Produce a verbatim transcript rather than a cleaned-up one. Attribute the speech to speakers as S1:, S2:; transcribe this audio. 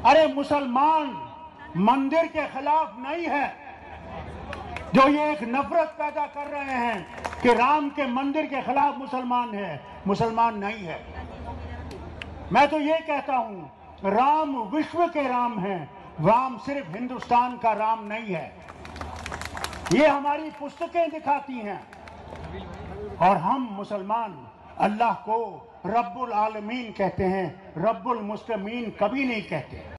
S1: अरे मुसलमान मंदिर के खिलाफ नहीं है। जो ये एक नफरत पैदा कर रहे हैं कि राम के मंदिर के खिलाफ मुसलमान है, मुसलमान नहीं है। मैं तो ये कहता हूं, राम विश्व के राम हैं, राम सिर्फ हिंदुस्तान का राम नहीं है। ये हमारी पुस्तकें दिखाती हैं। और हम मुसलमान अल्लाह को रब्बुल आलमीन कहते हैं, रब्बुल मुस्लिमीन कभी नहीं कहते।